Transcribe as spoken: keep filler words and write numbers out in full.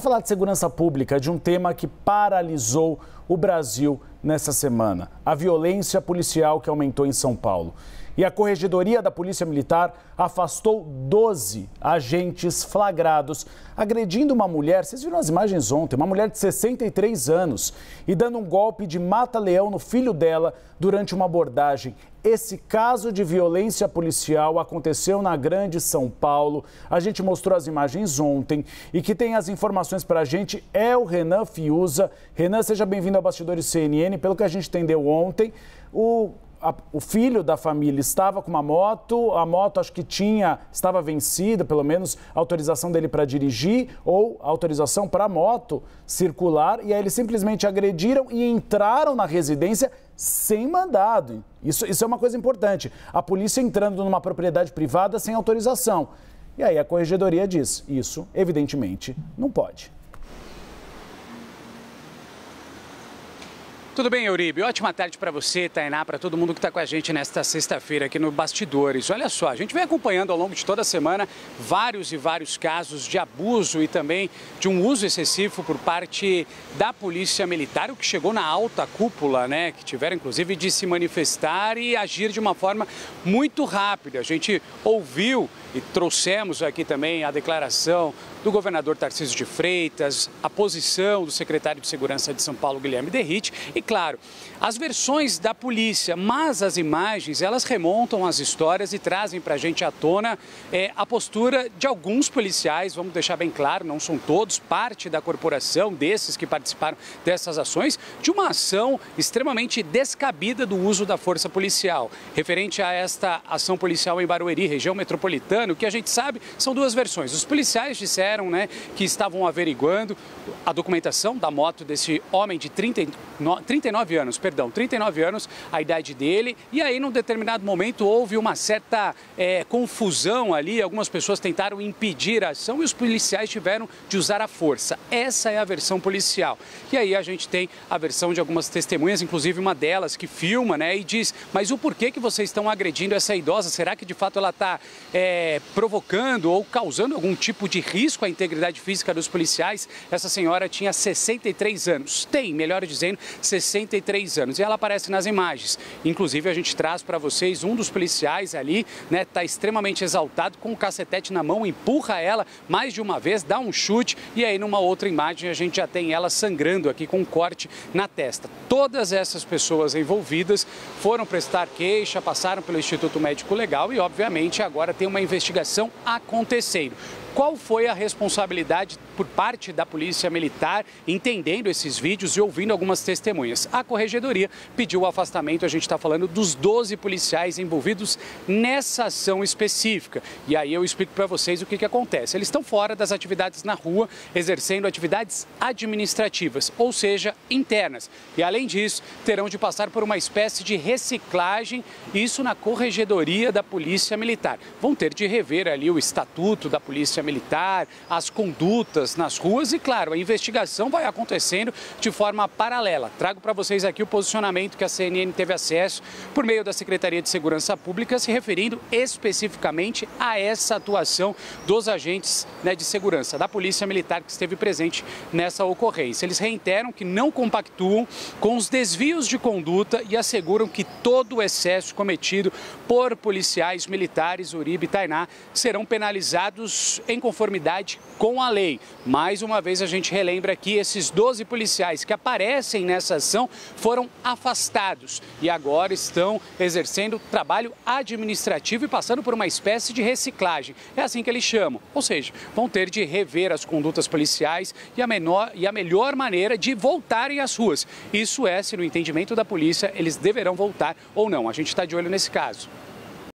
falar de segurança pública, de um tema que paralisou o Brasil nessa semana: a violência policial que aumentou em São Paulo. E a Corregedoria da Polícia Militar afastou doze agentes flagrados agredindo uma mulher, vocês viram as imagens ontem, uma mulher de sessenta e três anos, e dando um golpe de mata-leão no filho dela durante uma abordagem. Esse caso de violência policial aconteceu na Grande São Paulo. A gente mostrou as imagens ontem e que tem as informações para a gente é o Renan Fiuza. Renan, seja bem-vindo ao Bastidores C N N. Pelo que a gente entendeu ontem, o... o filho da família estava com uma moto, a moto acho que tinha, estava vencida, pelo menos a autorização dele para dirigir ou a autorização para a moto circular, e aí eles simplesmente agrediram e entraram na residência sem mandado. Isso, isso é uma coisa importante, a polícia entrando numa propriedade privada sem autorização. E aí a Corregedoria diz, isso evidentemente não pode. Tudo bem, Euribe? Ótima tarde para você, Tainá, para todo mundo que está com a gente nesta sexta-feira aqui no Bastidores. Olha só, a gente vem acompanhando ao longo de toda a semana vários e vários casos de abuso e também de um uso excessivo por parte da Polícia Militar, o que chegou na alta cúpula, né? Que tiveram, inclusive, de se manifestar e agir de uma forma muito rápida. A gente ouviu e trouxemos aqui também a declaração do governador Tarcísio de Freitas, a posição do secretário de Segurança de São Paulo, Guilherme Derrite, e, claro, as versões da polícia, mas as imagens, elas remontam as histórias e trazem para a gente à tona é, a postura de alguns policiais, vamos deixar bem claro, não são todos, parte da corporação desses que participaram dessas ações, de uma ação extremamente descabida do uso da força policial. Referente a esta ação policial em Barueri, região metropolitana, o que a gente sabe são duas versões. Os policiais disseram Né, que estavam averiguando a documentação da moto desse homem de trinta e nove anos, perdão, trinta e nove anos, a idade dele, e aí num determinado momento houve uma certa é, confusão ali, algumas pessoas tentaram impedir a ação e os policiais tiveram de usar a força. Essa é a versão policial. E aí a gente tem a versão de algumas testemunhas, inclusive uma delas que filma, né, e diz, mas o porquê que vocês estão agredindo essa idosa? Será que de fato ela está é, provocando ou causando algum tipo de risco à integridade física dos policiais? Essa senhora tinha sessenta e três anos, tem, melhor dizendo, sessenta e três anos, e ela aparece nas imagens. Inclusive a gente traz para vocês um dos policiais ali, né, está extremamente exaltado, com o cacetete na mão, empurra ela mais de uma vez, dá um chute, e aí numa outra imagem a gente já tem ela sangrando aqui com um corte na testa. Todas essas pessoas envolvidas foram prestar queixa, passaram pelo Instituto Médico Legal e obviamente agora tem uma investigação acontecendo. Qual foi a responsabilidade por parte da Polícia Militar, entendendo esses vídeos e ouvindo algumas testemunhas? A Corregedoria pediu o afastamento, a gente está falando dos doze policiais envolvidos nessa ação específica. E aí eu explico para vocês o que, que acontece. Eles estão fora das atividades na rua, exercendo atividades administrativas, ou seja, internas. E além disso, terão de passar por uma espécie de reciclagem, isso na Corregedoria da Polícia Militar. Vão ter de rever ali o estatuto da Polícia Militar, as condutas nas ruas e, claro, a investigação vai acontecendo de forma paralela. Trago para vocês aqui o posicionamento que a C N N teve acesso por meio da Secretaria de Segurança Pública, se referindo especificamente a essa atuação dos agentes, né, de segurança da Polícia Militar que esteve presente nessa ocorrência. Eles reiteram que não compactuam com os desvios de conduta e asseguram que todo o excesso cometido por policiais militares, Uribe e Tainá, serão penalizados em conformidade com a lei. Mais uma vez a gente relembra que esses doze policiais que aparecem nessa ação foram afastados e agora estão exercendo trabalho administrativo e passando por uma espécie de reciclagem. É assim que eles chamam. Ou seja, vão ter de rever as condutas policiais e a, menor, e a melhor maneira de voltarem às ruas. Isso é, se no entendimento da polícia, eles deverão voltar ou não. A gente está de olho nesse caso.